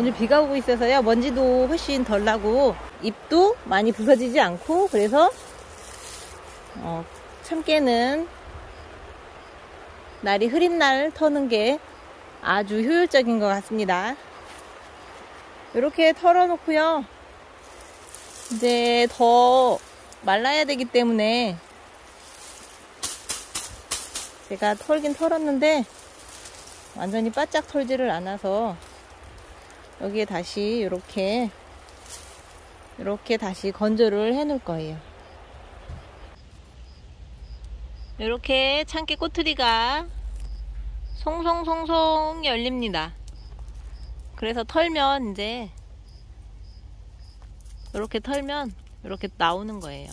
요즘 비가 오고 있어서요. 먼지도 훨씬 덜 나고 잎도 많이 부서지지 않고 그래서 참깨는 날이 흐린 날 터는 게 아주 효율적인 것 같습니다. 이렇게 털어놓고요. 이제 더 말라야 되기 때문에 제가 털긴 털었는데 완전히 바짝 털지를 않아서 여기에 다시 이렇게 다시 건조를 해 놓을 거예요. 이렇게 참깨 꼬투리가 송송송송 열립니다. 그래서 털면 이제 이렇게 털면 이렇게 나오는 거예요.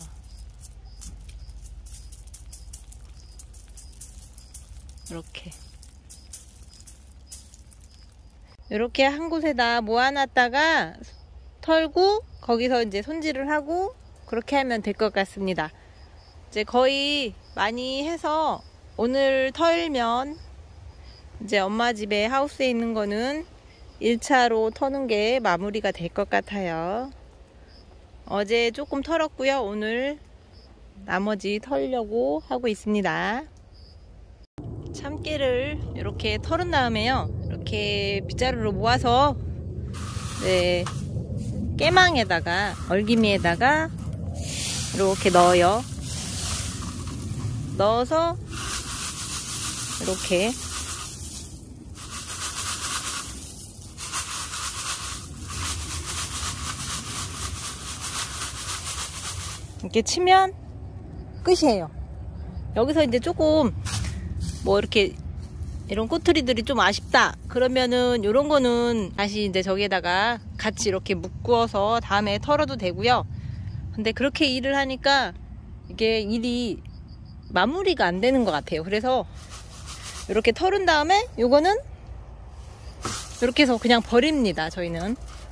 이렇게 한 곳에다 모아놨다가 털고 거기서 이제 손질을 하고 그렇게 하면 될 것 같습니다. 이제 거의 많이 해서 오늘 털면 이제 엄마 집에 하우스에 있는 거는 1차로 터는 게 마무리가 될 것 같아요. 어제 조금 털었고요. 오늘 나머지 털려고 하고 있습니다. 참깨를 이렇게 털은 다음에요. 이렇게 빗자루로 모아서 깨망에다가 얼기미에다가 이렇게 넣어요. 넣어서 이렇게 치면 끝이에요. 여기서 이제 조금 이렇게 이런 꼬투리들이 좀 아쉽다 그러면은 요런 거는 다시 이제 저기에다가 같이 이렇게 묶어서 다음에 털어도 되고요. 근데 그렇게 일을 하니까 이게 일이 마무리가 안 되는 것 같아요. 그래서 이렇게 털은 다음에 요거는 이렇게 해서 그냥 버립니다. 저희는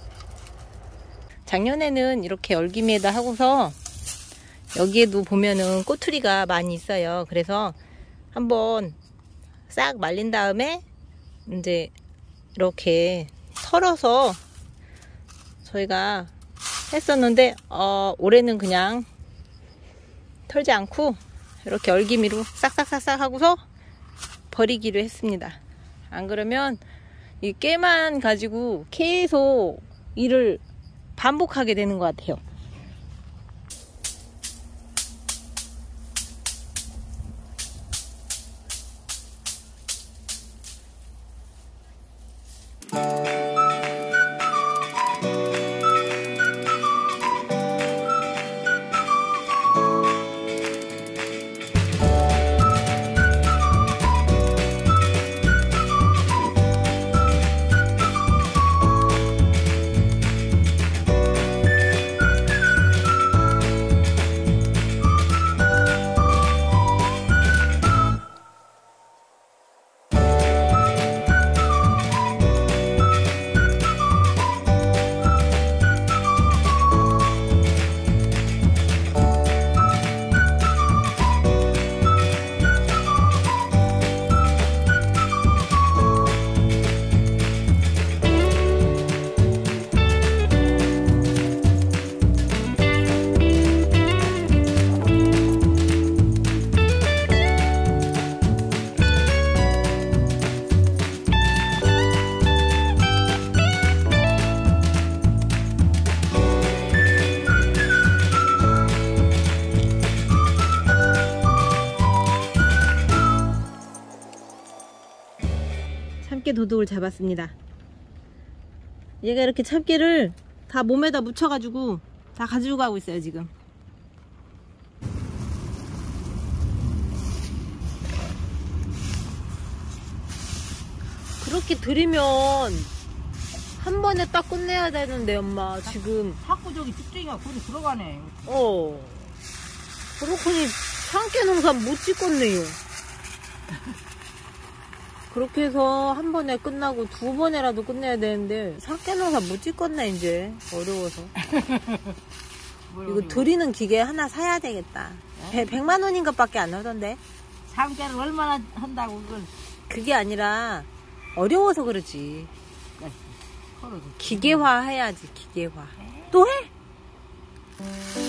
작년에는 이렇게 얼기미에다 하고서 여기에도 보면은 꼬투리가 많이 있어요. 그래서 한번 싹 말린 다음에 이제 이렇게 털어서 저희가 했었는데 올해는 그냥 털지 않고 이렇게 얼기미로 싹싹싹싹 하고서 버리기로 했습니다. 안 그러면 이 깨만 가지고 계속 일을 반복하게 되는 것 같아요. 참깨 도둑을 잡았습니다. 얘가 이렇게 참깨를 다 몸에다 묻혀가지고 다 가지고 가고 있어요. 지금 그렇게 들이면 한 번에 딱 끝내야 되는데 엄마 지금 자꾸 저기 쭉쭉이가 거기 들어가네. 그렇더니 참깨 농사 못 짓겠네요. 그렇게 해서 한 번에 끝나고 두 번에라도 끝내야 되는데 참깨 농사 못 짓겠네. 이제 어려워서 이거 들이는 기계 하나 사야 되겠다. 100만 원인 것밖에 안 하던데. 참깨를 얼마나 한다고 그걸. 그게 아니라 어려워서 그러지. 털어줘. 기계화 해야지, 기계화. 또 해?